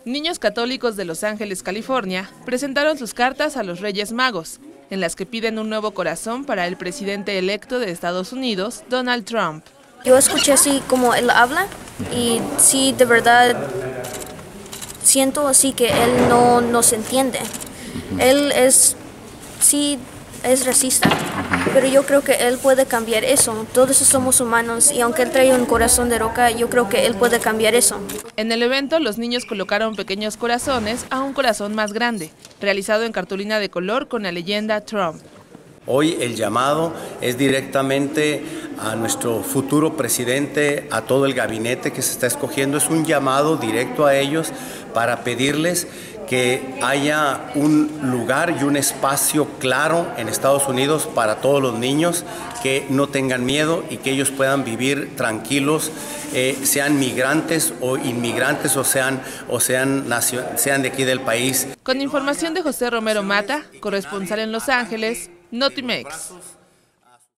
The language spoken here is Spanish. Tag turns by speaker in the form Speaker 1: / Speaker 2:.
Speaker 1: Niños católicos de Los Ángeles, California, presentaron sus cartas a los Reyes Magos, en las que piden un nuevo corazón para el presidente electo de Estados Unidos, Donald Trump.
Speaker 2: Yo escuché así como él habla y sí, de verdad, siento así que él no nos entiende. Él sí es racista, pero yo creo que él puede cambiar eso. Todos somos humanos y aunque él trae un corazón de roca, yo creo que él puede cambiar eso.
Speaker 1: En el evento, los niños colocaron pequeños corazones a un corazón más grande, realizado en cartulina de color con la leyenda Trump.
Speaker 3: Hoy el llamado es directamente a nuestro futuro presidente, a todo el gabinete que se está escogiendo. Es un llamado directo a ellos para pedirles que haya un lugar y un espacio claro en Estados Unidos para todos los niños, que no tengan miedo y que ellos puedan vivir tranquilos, sean migrantes o inmigrantes o sean de aquí del país.
Speaker 1: Con información de José Romero Mata, corresponsal en Los Ángeles, Notimex.